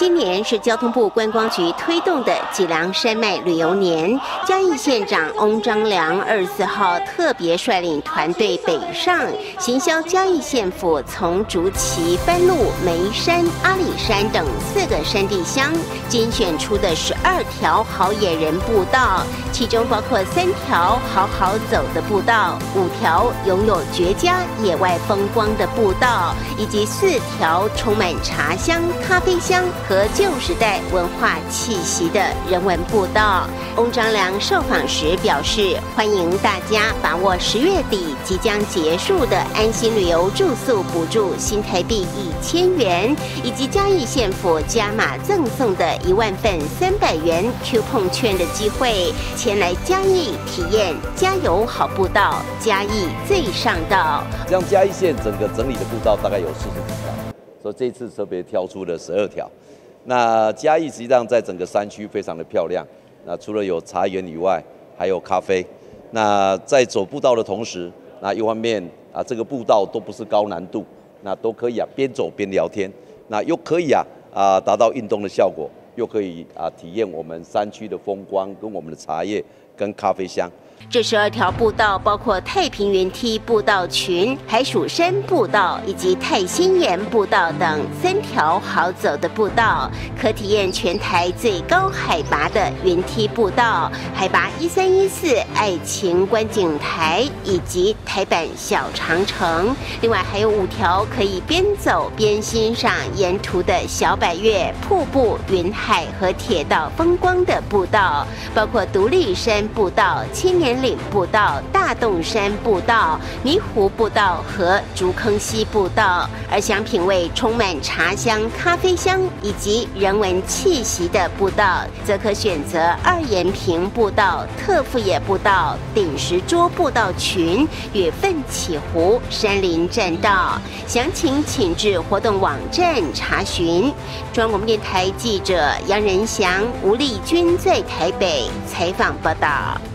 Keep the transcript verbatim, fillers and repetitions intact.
今年是交通部观光局推动的脊梁山脉旅游年，嘉义县长翁章良二十四号特别率领团队北上，行销嘉义县府从竹崎、番路、梅山、阿里山等四个山地乡精选出的十二条好野人步道，其中包括三条好好走的步道，五条拥有绝佳野外风光的步道，以及四条充满茶香、咖啡香和旧时代文化气息的人文步道。翁章良受访时表示，欢迎大家把握十月底即将结束的安心旅游住宿补助新台币一千元，以及嘉义县府加码赠送的一万份三百元 coupon 券的机会，前来嘉义体验加油好步道，嘉义最上道。 像嘉义县整个整理的步道大概有四十几条，所以这次特别挑出了十二条。那嘉义实际上在整个山区非常的漂亮，那除了有茶园以外，还有咖啡。那在走步道的同时，那一方面啊，这个步道都不是高难度，那都可以啊边走边聊天，那又可以啊啊达到运动的效果，又可以啊体验我们山区的风光跟我们的茶叶跟咖啡香。 这十二条步道包括太平云梯步道群、海曙山步道以及太心岩步道等三条好走的步道，可体验全台最高海拔的云梯步道，海拔一三一四爱情观景台以及台版小长城。另外还有五条可以边走边欣赏沿途的小百岳、瀑布、云海和铁道风光的步道，包括独立山步道、青年岭步道、大洞山步道、迷湖步道和竹坑溪步道。而想品味充满茶香、咖啡香以及人文气息的步道，则可选择二延平步道、特富野步道、顶石桌步道群与奋起湖山林栈道。详情请至活动网站查询。中央广播电台记者杨仁祥、吴丽君在台北采访报道。